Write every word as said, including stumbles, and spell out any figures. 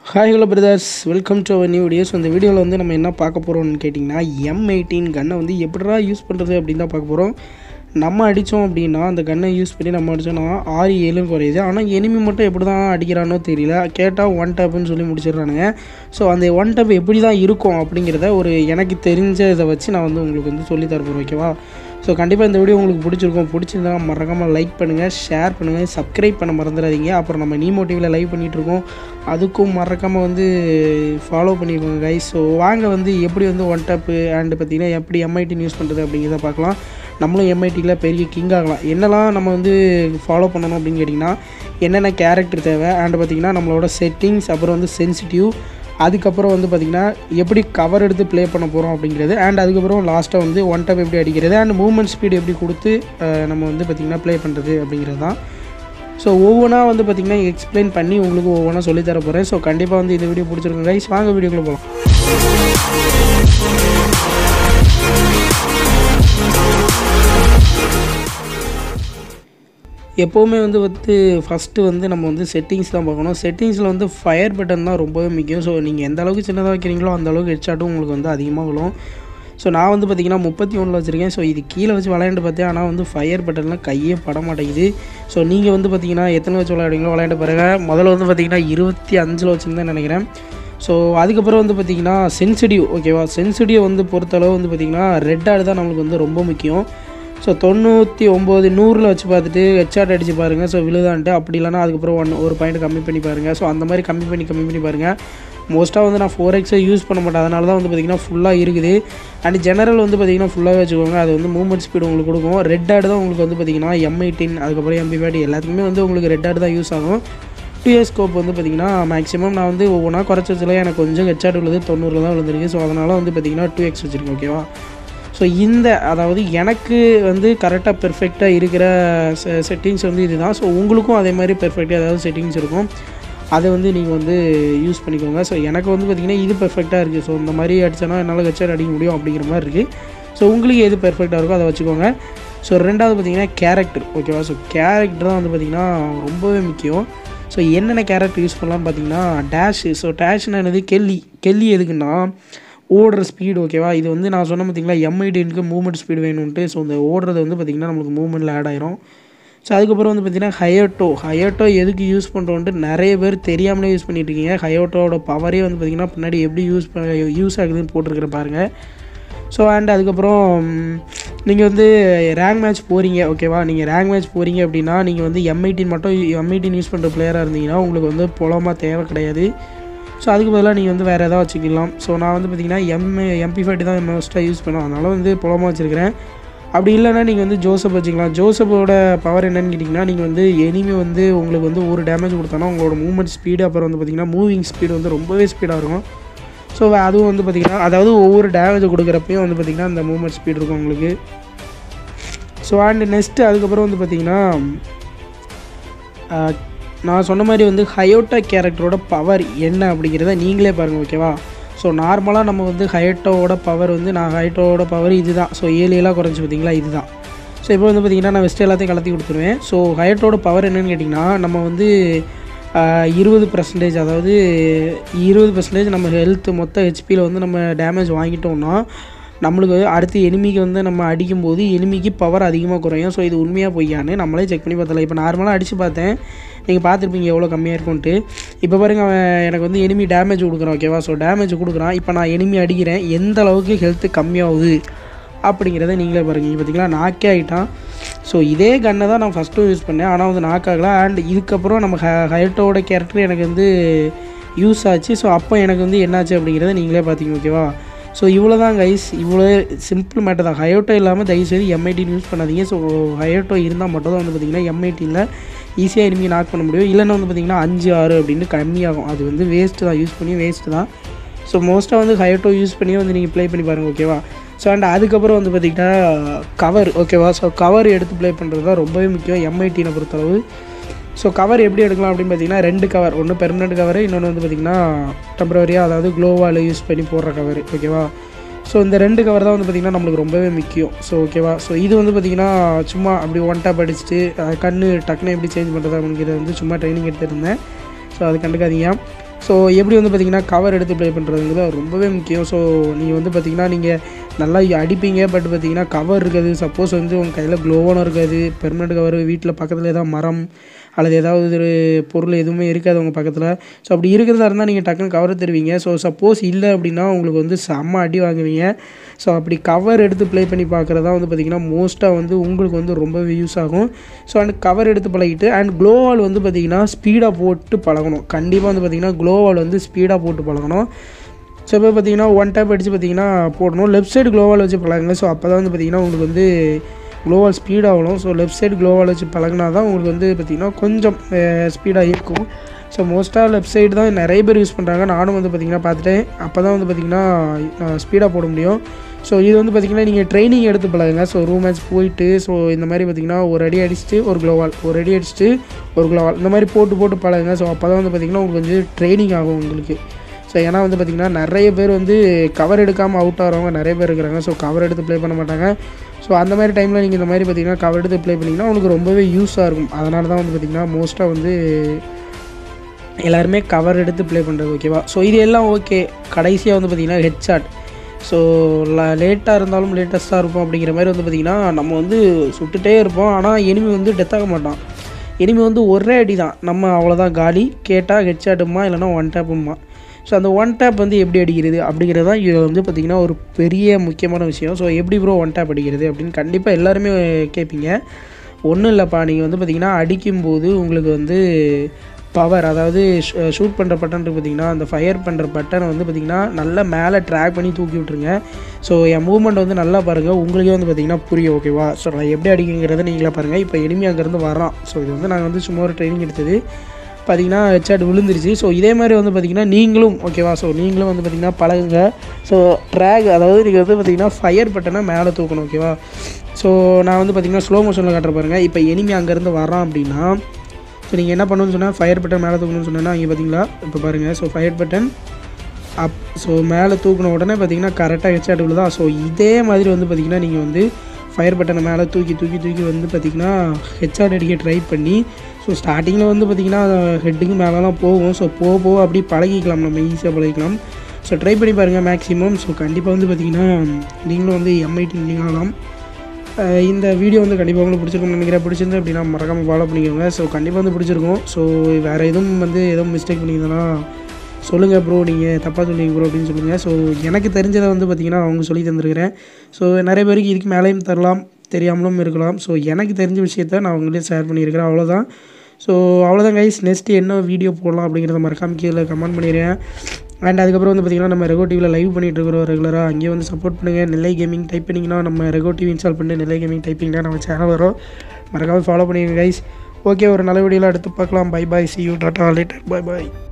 Hi hello brothers, welcome to our new videos. இந்த வீடியோவில் வந்து நம்ம என்ன பார்க்க போகிறோம்னு கேட்டிங்கன்னா, எம் எயிட்டீன் கன்னை வந்து எப்படிடா யூஸ் பண்ணுறது அப்படின்னு தான் பார்க்க போகிறோம். நம்ம அடித்தோம் அப்படின்னா அந்த கன்னை யூஸ் பண்ணி நம்ம அடித்தோன்னா ஆறு ஏழும் குறையுது. ஆனால் எனிமி மட்டும் எப்படி தான் அடிக்கிறானோ தெரியல. கேட்டால் ஒன் டேப்புன்னு சொல்லி முடிச்சிடுறானுங்க. ஸோ அந்த ஒன் டேப் எப்படி தான் இருக்கும் அப்படிங்கிறத ஒரு எனக்கு தெரிஞ்ச இதை வச்சு நான் வந்து உங்களுக்கு வந்து சொல்லி தரப்போகிறேன். ஓகேவா? ஸோ கண்டிப்பாக இந்த வீடியோ உங்களுக்கு பிடிச்சிருக்கும். பிடிச்சிருந்தா மறக்காமல் லைக் பண்ணுங்கள், ஷேர் பண்ணுங்கள், சப்ஸ்கிரைப் பண்ண மறந்துடாதீங்க. அப்புறம் நம்ம நீமோட்டிவில் லைவ் பண்ணிகிட்ருக்கோம், அதுக்கும் மறக்காமல் வந்து ஃபாலோ பண்ணிக்கோங்க கைஸ். ஸோ வாங்க வந்து எப்படி வந்து ஒன் டேப்பு அண்டு பார்த்திங்கன்னா எப்படி எம்ஐடின் யூஸ் பண்ணுறது அப்படிங்கிறத பார்க்கலாம். நம்மளும் எம்ஐடியில் பெரிய கிங் ஆகலாம். என்னெல்லாம் நம்ம வந்து ஃபாலோ பண்ணணும் அப்படின்னு கேட்டிங்கன்னா, என்னென்ன கேரக்டர் தேவை அண்டு பார்த்திங்கன்னா நம்மளோட செட்டிங்ஸ், அப்புறம் வந்து சென்சிட்டிவ், அதுக்கப்புறம் வந்து பார்த்திங்கன்னா எப்படி கவர் எடுத்து ப்ளே பண்ண போகிறோம் அப்படிங்கிறது, அண்ட் அதுக்கப்புறம் லாஸ்ட்டாக வந்து ஒன் டேப் எப்படி அடிக்கிறது அண்ட் மூவ்மெண்ட் ஸ்பீடு எப்படி கொடுத்து நம்ம வந்து பார்த்திங்கன்னா ப்ளே பண்ணுறது அப்படிங்கிறது தான். ஸோ ஒவ்வொன்றா வந்து பார்த்திங்கன்னா எக்ஸ்பிளைன் பண்ணி உங்களுக்கு ஒவ்வொன்றா சொல்லித்தர போகிறேன். ஸோ கண்டிப்பாக வந்து இந்த வீடியோ பிடிச்சிருக்கும் கைஸ். வாங்க வீடியோக்குள்ளே போகலாம். எப்போவுமே வந்து வந்து ஃபஸ்ட்டு வந்து நம்ம வந்து செட்டிங்ஸ் தான் பார்க்கணும். செட்டிங்ஸில் வந்து ஃபயர் பட்டன் தான் ரொம்பவே முக்கியம். ஸோ நீங்கள் எந்த அளவுக்கு சின்னதாக வைக்கிறீங்களோ அந்த அளவுக்கு ஹெட்ஷாட்டும் உங்களுக்கு வந்து அதிகமாக விழும். ஸோ நான் வந்து பார்த்திங்கன்னா முப்பத்தி ஒன்றில் வச்சுருக்கேன். ஸோ இது கீழே வச்சு விளையாண்டு பார்த்தேன், ஆனால் வந்து ஃபயர் பட்டன்லாம் கையே பட மாட்டேங்குது. ஸோ நீங்கள் வந்து பார்த்திங்கன்னா எத்தனை வச்சு விளையாடுங்களோ விளையாண்டு பாருங்கள். முதல்ல வந்து பார்த்திங்கன்னா இருபத்தி அஞ்சில் வச்சுருந்தேன் நினைக்கிறேன். ஸோ அதுக்கப்புறம் வந்து பார்த்திங்கன்னா சென்சிட்டிவ், ஓகேவா? சென்சிட்டிவ் வந்து பொறுத்தளவு வந்து பார்த்திங்கன்னா ரெட் ஆடு தான் நம்மளுக்கு வந்து ரொம்ப முக்கியம். ஸோ தொண்ணூற்றி ஒம்பது நூறில் வச்சு பார்த்துட்டு ஹெட்ஷாட் அடித்து பாருங்கள். ஸோ விழுதான்ட்டு, அப்படி இல்லைனா அதுக்கப்புறம் ஒன் ஒரு பாயிண்ட் கம்மி பண்ணி பாருங்கள். ஸோ அந்த மாதிரி கம்மி பண்ணி கம்மி பண்ணி பாருங்கள். மோஸ்ட்டாக வந்து நான் ஃபோர் எக்ஸை யூஸ் பண்ண மாட்டேன், அதனால தான் வந்து பார்த்திங்கன்னா ஃபுல்லாக இருக்குது. அண்ட் ஜெனரல் வந்து பார்த்திங்கன்னா ஃபுல்லாகவே வச்சுக்கோங்க. அது வந்து மூவ்மெண்ட் ஸ்பீடு உங்களுக்கு கொடுக்கும். ரெட் ஆடு தான் உங்களுக்கு வந்து பார்த்திங்கன்னா எம் எயிட்டீன் அதுக்கப்புறம் எம்பி ஃபைவ் எல்லாத்துக்குமே வந்து உங்களுக்கு ரெட் ஆடு தான் யூஸ் ஆகும். டூ இயர் ஸ்கோப் வந்து பார்த்திங்கன்னா மேக்ஸிமம் நான் வந்து ஒவ்வொன்றா குறைச்சி வச்சுல எனக்கு கொஞ்சம் ஹெட்ஷாட் விழுது, தொண்ணூறில் தான் விழுந்துருக்கு. ஸோ அதனால் வந்து பார்த்திங்கன்னா டூ எக்ஸ் வச்சுருக்கேன். ஓகேவா? ஸோ இந்த அதாவது எனக்கு வந்து கரெக்டாக பெர்ஃபெக்டாக இருக்கிற செ செட்டிங்ஸ் வந்து இது தான். ஸோ உங்களுக்கும் அதே மாதிரி பெர்ஃபெக்டாக ஏதாவது செட்டிங்ஸ் இருக்கும், அதை வந்து நீங்கள் வந்து யூஸ் பண்ணிக்கோங்க. ஸோ எனக்கு வந்து பார்த்திங்கன்னா இது பெர்ஃபெக்டாக இருக்குது. ஸோ இந்த மாதிரி அடித்தோன்னா என்னால் ஹெட்ஷாட் அடிக்க முடியும் அப்படிங்கிற மாதிரி இருக்குது. ஸோ உங்களுக்கு எது பெர்ஃபெக்டாக இருக்கோ அதை வச்சுக்கோங்க. ஸோ ரெண்டாவது பார்த்திங்கன்னா கேரக்டர், ஓகேவா? ஸோ கேரக்டர் தான் வந்து பார்த்திங்கன்னா ரொம்பவே முக்கியம். ஸோ என்னென்ன கேரக்டர் யூஸ் பண்ணலான்னு பார்த்திங்கன்னா டேஷு. ஸோ டேஷ்னா என்னது? கெல்லி. கெல்லி எதுக்குன்னா ஓடுற ஸ்பீடு, ஓகேவா? இது வந்து நான் சொன்ன பார்த்திங்களா எம்ஐடினுக்கு மூவ்மெண்ட் ஸ்பீடு வேணும்ன்ட்டு. ஸோ இந்த ஓடுறது வந்து பார்த்திங்கன்னா நம்மளுக்கு மூவ்மெண்ட்டில் ஆட் ஆயிரும். ஸோ அதுக்கப்புறம் வந்து பார்த்திங்கன்னா ஹயோட்டோ. ஹயோட்டோ எதுக்கு யூஸ் பண்ணுறோன்ட்டு நிறைய பேர் தெரியாமலே யூஸ் பண்ணிகிட்டு இருக்கீங்க. ஹயோட்டோட பவரே வந்து பார்த்திங்கன்னா பின்னாடி எப்படி யூஸ் ப யூஸ் ஆகுதுன்னு போட்டிருக்கிற பாருங்கள். ஸோ அண்ட் அதுக்கப்புறம் நீங்கள் வந்து ரேங்க் மேட்ச் போகிறீங்க, ஓகேவா? நீங்கள் ரேங்க் மேட்ச் போகிறீங்க அப்படின்னா நீங்கள் வந்து எம் எயிட்டீன் மட்டும் எம் எயிட்டீன் யூஸ் பண்ணுற பிளேயராக இருந்தீங்கன்னா உங்களுக்கு வந்து புலமாக தேவை கிடையாது. ஸோ அதுக்கு பதிலாக நீங்கள் வந்து வேறு எதாவது வச்சுக்கலாம். ஸோ நான் வந்து பார்த்திங்கன்னா எம் எம்பி ஃபைவ் தான் மோஸ்ட்டாக யூஸ் பண்ணுவேன், அதனால் வந்து புலமாக வச்சுருக்கிறேன். அப்படி இல்லைனா நீங்கள் வந்து ஜோசப் வச்சுக்கலாம். ஜோசப்போட பவர் என்னென்னு கேட்டிங்கன்னா, நீங்கள் வந்து எனிமி வந்து உங்களுக்கு வந்து ஒரு டேமேஜ் கொடுத்தோன்னா உங்களோட மூவ்மெண்ட் ஸ்பீடு அப்புறம் வந்து பார்த்திங்கன்னா மூவிங் ஸ்பீடு வந்து ரொம்பவே ஸ்பீடாக இருக்கும். ஸோ அதுவும் வந்து பார்த்திங்கன்னா அதாவது ஒவ்வொரு டேமேஜ் கொடுக்குறப்பையும் வந்து பார்த்திங்கன்னா அந்த மூவ்மெண்ட் ஸ்பீடு இருக்கும் உங்களுக்கு. ஸோ அண்டு நெக்ஸ்ட்டு அதுக்கப்புறம் வந்து பார்த்திங்கன்னா நான் சொன்ன மாதிரி வந்து ஹயோட்டா கேரக்டரோட பவர் என்ன அப்படிங்கிறத நீங்களே பாருங்கள், ஓகேவா? ஸோ நார்மலாக நம்ம வந்து ஹயோட்டோவோட பவர் வந்து நான் ஹயோட்டோவோட பவர் இது தான். ஸோ ஏழு ஏழாக குறைஞ்சி பார்த்திங்களா, இது தான். ஸோ இப்போ வந்து பார்த்திங்கன்னா நான் வெஸ்ட் எல்லாத்தையும் கலத்தி கொடுத்துருவேன். ஸோ ஹயோட்டோட பவர் என்னென்னு கேட்டிங்கன்னா, நம்ம வந்து இருபது பர்சன்டேஜ் அதாவது இருபது பர்சன்டேஜ் நம்ம ஹெல்த் மொத்த ஹெச்பியில் வந்து நம்ம டேமேஜ் வாங்கிட்டோம்னா நம்மளுக்கு அடுத்து எனிமிக்கு வந்து நம்ம அடிக்கும்போது எனிமிக்கு பவர் அதிகமாக குறையும். ஸோ இது உண்மையாக பொய்யான்னு நம்மளே செக் பண்ணி பார்த்தலாம். இப்போ நார்மலாக அடித்து பார்த்தேன், நீங்கள் பார்த்துருப்பீங்க எவ்வளோ கம்மியாக இருக்கும்ன்ட்டு. இப்போ பாருங்கள், அவன் எனக்கு வந்து எனிமி டேமேஜ் கொடுக்குறான், ஓகேவா? ஸோ டேமேஜ் கொடுக்குறான். இப்போ நான் எனிமி அடிக்கிறேன், எந்த அளவுக்கு ஹெல்த்து கம்மியாகுது அப்படிங்கிறத நீங்களே பாருங்கள். பார்த்திங்களா, நாக்கே ஆகிட்டான். ஸோ இதே கன்னை தான் நான் ஃபஸ்ட்டும் யூஸ் பண்ணேன், ஆனால் வந்து நாக்காகலாம். அண்ட் இதுக்கப்புறம் நம்ம ஹ ஹயட்டோட கேரக்டர் எனக்கு வந்து யூஸ் ஆச்சு. ஸோ அப்போ எனக்கு வந்து என்னாச்சு அப்படிங்கிறத நீங்களே பார்த்தீங்க, ஓகேவா? ஸோ இவ்வளோ தான் கைஸ், இவ்வளோ சிம்பிள் மேட்டர் தான். ஹயோட்டோ இல்லாமல் தயவுசெய்து எம் எயிட்டீன் யூஸ் பண்ணாதீங்க. ஸோ ஹயோட்டோ இருந்தால் மட்டும் தான் வந்து பார்த்திங்கன்னா எம் எயிட்டீனில் ஈஸியாக எனிமி நாக் பண்ண முடியும். இல்லைன்னா வந்து பார்த்திங்கன்னா அஞ்சு ஆறு அப்படின்னு கம்மியாகும். அது வந்து வேஸ்ட்டு தான், யூஸ் பண்ணி வேஸ்ட்டு தான். ஸோ மோஸ்ட்டாக வந்து ஹயோட்டோ யூஸ் பண்ணியே வந்து நீங்கள் ப்ளே பண்ணி பாருங்கள், ஓகேவா? ஸோ அண்ட் அதுக்கப்புறம் வந்து பார்த்திங்கன்னா கவர், ஓகேவா? ஸோ கவர் எடுத்து ப்ளே பண்ணுறது தான் ரொம்பவே முக்கியம் எம் எயிட்டீனை பொறுத்தளவு. ஸோ கவர் எப்படி எடுக்கலாம் அப்படின்னு பார்த்திங்கன்னா ரெண்டு கவர், ஒன்று பெர்மனெண்ட் கவர், இன்னொன்று வந்து பார்த்திங்கன்னா டெம்பரவரியாக அதாவது க்ளோவால் யூஸ் பண்ணி போடுற கவர், ஓகேவா? ஸோ இந்த ரெண்டு கவர் தான் வந்து பார்த்திங்கன்னா நம்மளுக்கு ரொம்பவே முக்கியம். ஸோ ஓகேவா? ஸோ இது வந்து பார்த்திங்கன்னா சும்மா அப்படி ஒன் டாப் அடிச்சுட்டு கண் டக்குன்னு எப்படி சேஞ்ச் பண்ணுறது அப்படிங்கிறத வந்து சும்மா ட்ரைனிங் எடுத்துருந்தேன். ஸோ அது கண்டுக்காதீங்க. ஸோ எப்படி வந்து பார்த்திங்கன்னா கவர் எடுத்து ப்ளே பண்ணுறதுங்கிறது ரொம்பவே முக்கியம். ஸோ நீங்கள் வந்து பார்த்திங்கன்னா நீங்கள் நல்லா அடிப்பீங்க, பட் பார்த்திங்கன்னா கவர் இருக்காது. சப்போஸ் வந்து உங்கள் கையில் க்ளோவானும் இருக்காது, பெர்மனெண்ட் கவர், வீட்டில் பக்கத்தில் ஏதாவது மரம் அல்லது ஏதாவது ஒரு பொருள் எதுவுமே இருக்காது உங்கள் பக்கத்தில். ஸோ அப்படி இருக்கிறதா இருந்தால் நீங்கள் டக்குன்னு கவர் தருவீங்க. ஸோ சப்போஸ் இல்லை அப்படின்னா உங்களுக்கு வந்து செம்ம அடி வாங்குவீங்க. ஸோ அப்படி கவர் எடுத்து ப்ளே பண்ணி பார்க்குறதா வந்து பார்த்திங்கன்னா மோஸ்ட்டாக வந்து உங்களுக்கு வந்து ரொம்பவே யூஸ் ஆகும். ஸோ அண்ட் கவர் எடுத்து பழகிட்டு அண்ட் க்ளோவால் வந்து பார்த்திங்கன்னா ஸ்பீடாக போட்டு பழகணும். கண்டிப்பாக வந்து பார்த்திங்கன்னா க்ளோவால் வந்து ஸ்பீடாக போட்டு பழகணும். ஸோ இப்போ பார்த்திங்கன்னா ஒன் டேப் அடித்து பார்த்திங்கன்னா போடணும். லெஃப்ட் சைடு க்ளோவால் வச்சு பழகுங்க. ஸோ அப்போ தான் வந்து பார்த்திங்கன்னா உங்களுக்கு வந்து க்ளோவால் ஸ்பீடாகணும். ஸோ லெஃப்ட் சைடு க்ளோவால் வச்சு பழகினா தான் உங்களுக்கு வந்து பார்த்திங்கன்னா கொஞ்சம் ஸ்பீடாக இருக்கும். ஸோ மோஸ்ட்டாக லெஃப்ட் சைடு தான் நிறைய பேர் யூஸ் பண்ணுறாங்க. நானும் வந்து பார்த்திங்கன்னா பார்த்துட்டேன். அப்போ தான் வந்து பார்த்திங்கன்னா ஸ்பீடாக போட முடியும். ஸோ இது வந்து பார்த்திங்கன்னா நீங்கள் ட்ரைனிங் எடுத்து பழகுங்க. ஸோ ரூம் மேட்ச் போயிட்டு ஸோ இந்த மாதிரி பார்த்திங்கன்னா ஒரு அடி அடிச்சுட்டு ஒரு க்ளோவால், ஒரு அடி அடிச்சுட்டு ஒரு க்ளோவால், இந்த மாதிரி போட்டு போட்டு பழகுங்க. ஸோ அப்போ தான் வந்து பார்த்திங்கன்னா உங்களுக்கு வந்து ட்ரைனிங் ஆகும் உங்களுக்கு. ஸோ ஏன்னா வந்து பார்த்திங்கன்னா நிறைய பேர் வந்து கவர் எடுக்காமல் அவுட் ஆகிறவங்க நிறைய பேர் இருக்கிறாங்க. ஸோ கவர் எடுத்து ப்ளே பண்ண மாட்டாங்க. ஸோ அந்த மாதிரி டைமில் நீங்கள் இந்த மாதிரி பார்த்திங்கன்னா கவர் எடுத்து ப்ளே பண்ணிங்கன்னா உங்களுக்கு ரொம்பவே யூஸாக இருக்கும். அதனால தான் வந்து பார்த்திங்கன்னா மோஸ்ட்டாக வந்து எல்லாருமே கவர் எடுத்து ப்ளே பண்ணுறது. ஓகேவா? ஸோ இது எல்லாம் ஓகே. கடைசியாக வந்து பார்த்திங்கன்னா ஹெட் ஷாட். ஸோ லேட்டாக இருந்தாலும் லேட்டஸ்ட்டாக இருக்கும் அப்படிங்கிற மாதிரி வந்து பார்த்திங்கன்னா நம்ம வந்து சுட்டுகிட்டே இருப்போம். ஆனால் எனிமி வந்து டெத் ஆக மாட்டான். எனிமி வந்து ஒரே அடி தான், நம்ம அவ்வளோதான் காலி. கேட்டால் ஹெட் ஷாட்டுமா இல்லைனா ஒன் டேப்புமா. ஸோ அந்த ஒன் டேப் வந்து எப்படி அடிக்கிறது அப்படிங்கிறது தான் இது வந்து பார்த்திங்கன்னா ஒரு பெரிய முக்கியமான விஷயம். ஸோ எப்படி ப்ரோ ஒன் டேப் அடிக்கிறது அப்படின்னு கண்டிப்பாக எல்லாருமே கேட்பீங்க. ஒன்றும் இல்லைப்பா, நீங்கள் வந்து பார்த்திங்கன்னா அடிக்கும்போது உங்களுக்கு வந்து பவர், அதாவது ஷூட் பண்ணுற பட்டன் இருக்குது பார்த்திங்கன்னா, அந்த ஃபயர் பண்ணுற பட்டனை வந்து பார்த்திங்கன்னா நல்லா மேலே ட்ராக் பண்ணி தூக்கி விட்ருங்க. ஸோ என் மூவ்மெண்ட் வந்து நல்லா பாருங்கள், உங்களுக்கே வந்து பார்த்திங்கன்னா புரியும். ஓகேவா? ஸோ நான் எப்படி அடிக்குங்கிறத நீங்களே பாருங்கள். இப்போ எனிமி அங்கேருந்து வரான். ஸோ இது வந்து நாங்கள் வந்து சும்மா ஒரு ட்ரைனிங் எடுத்தது. பார்த்திங்கன்னா ஹெட்ஷாட் விழுந்துருச்சு. ஸோ இதே மாதிரி வந்து பார்த்திங்கன்னா நீங்களும் ஓகேவா? ஸோ நீங்களும் வந்து பார்த்திங்கன்னா பழகுங்க. ஸோ ட்ராக், அதாவது நீங்கள் வந்து பார்த்திங்கன்னா ஃபயர் பட்டனை மேலே தூக்கணும். ஓகேவா? ஸோ நான் வந்து பார்த்திங்கன்னா ஸ்லோ மோஷனில் காட்டுற பாருங்கள். இப்போ எனிமி அங்கேருந்து வரான் அப்படின்னா ஸோ நீங்கள் என்ன பண்ணணும்னு சொன்னால் ஃபயர் பட்டன் மேலே தூக்கணும்னு சொன்னால் இங்கே பார்த்திங்களா இப்போ பாருங்கள். So fire button up so மேலே தூக்கின உடனே பார்த்திங்கன்னா கரெக்டாக ஹெட்ஷாட் விழுதா. ஸோ இதே மாதிரி வந்து பார்த்திங்கன்னா நீங்கள் வந்து ஃபயர் பட்டனை மேலே தூக்கி தூக்கி தூக்கி வந்து பார்த்திங்கன்னா ஹெட்ஷாட் அடிக்க ட்ரை பண்ணி ஸோ ஸ்டார்டிங்கில் வந்து பார்த்திங்கன்னா ஹெட்டுக்கு மேலெலாம் போகும். ஸோ போக போக அப்படி பழகிக்கலாம், நம்ம ஈஸியாக பழகிக்கலாம். ஸோ ட்ரை பண்ணி பாருங்கள் மேக்ஸிமம். ஸோ கண்டிப்பாக வந்து பார்த்திங்கன்னா நீங்களும் வந்து எம்ஐடி வின்னிங் ஆகலாம். இந்த வீடியோ வந்து கண்டிப்பாக உங்களுக்கு பிடிச்சிருக்கும்னு நினைக்கிறேன். பிடிச்சிருந்து அப்படின்னா மறக்காமல் ஃபாலோ பண்ணிக்கோங்க. ஸோ கண்டிப்பாக வந்து பிடிச்சிருக்கும். ஸோ வேறு எதுவும் வந்து எதுவும் மிஸ்டேக் பண்ணிங்கன்னா சொல்லுங்கள் ப்ரோ, நீங்கள் தப்பாக சொல்லிங்க ப்ரோ அப்படின்னு சொல்லுங்கள். ஸோ எனக்கு தெரிஞ்சதை வந்து பார்த்திங்கன்னா அவங்க சொல்லி தந்துருக்கிறேன். ஸோ நிறைய பேருக்கு இதுக்கு மேலேயும் தரலாம், தெரியாமலும் இருக்கலாம். ஸோ எனக்கு தெரிஞ்ச விஷயத்த நான் அவங்கள்ட்ட ஷேர் பண்ணியிருக்கிறேன். அவ்வளோதான். ஸோ அவ்வளோதான் கைஸ். நெக்ஸ்ட்டு என்ன வீடியோ போடலாம் அப்படிங்கிறத மறக்காம கீழே கமெண்ட் பண்ணிடுறேன். அண்ட் அதுக்கப்புறம் வந்து பார்த்திங்கன்னா நம்ம ரெகோ டிவியில் லைவ் பண்ணிகிட்டு இருக்கிறோம் ரெகுலராக. அங்கேயே வந்து சப்போர்ட் பண்ணுங்கள். நெல்லை கேமிங் டைப் பண்ணிங்கன்னா நம்ம ரெகோ டிவி இன்ஸ்டால் பண்ணிட்டு நெல்லை கேமிங் டைப்பிங்கன்னா நம்ம சேனல் வரும். மறக்காமல் ஃபாலோ பண்ணிடுங்க கைஸ். ஓகே, ஒரு நல்ல வீடியோவில் எடுத்து பார்க்கலாம். Bye bye, see you, tata, later, bye bye.